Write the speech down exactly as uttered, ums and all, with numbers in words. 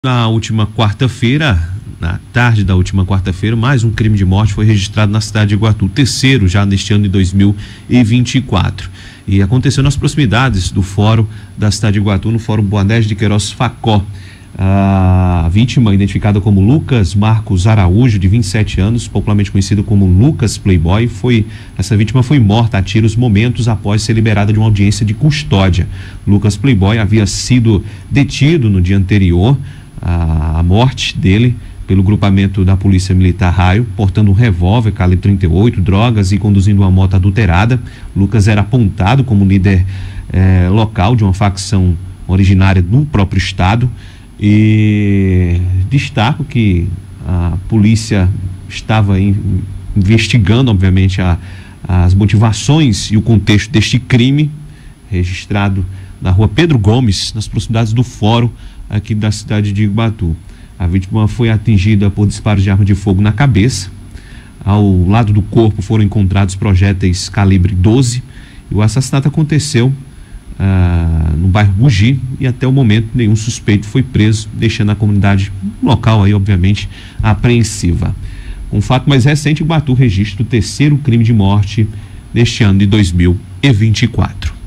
Na última quarta-feira, na tarde da última quarta-feira, mais um crime de morte foi registrado na cidade de Iguatu, terceiro já neste ano de dois mil e vinte e quatro. E aconteceu nas proximidades do fórum da cidade de Iguatu, no fórum Boanés de Queiroz Facó. A vítima, identificada como Lucas Marcos Araújo, de vinte e sete anos, popularmente conhecido como Lucas Playboy, foi, essa vítima foi morta a tiros momentos após ser liberada de uma audiência de custódia. Lucas Playboy havia sido detido no dia anterior à morte dele pelo grupamento da Polícia Militar Raio, portando um revólver calibre trinta e oito, drogas e conduzindo uma moto adulterada. Lucas era apontado como líder eh, local de uma facção originária do próprio estado. E destaco que a polícia estava in, investigando, obviamente, a, as motivações e o contexto deste crime, registrado na rua Pedro Gomes, nas proximidades do fórum aqui da cidade de Iguatu. A vítima foi atingida por disparos de arma de fogo na cabeça. Ao lado do corpo foram encontrados projéteis calibre doze e o assassinato aconteceu Uh, no bairro Bugi, e até o momento nenhum suspeito foi preso, deixando a comunidade local aí, obviamente, apreensiva. Um fato mais recente, Iguatu registra o terceiro crime de morte deste ano de dois mil e vinte e quatro.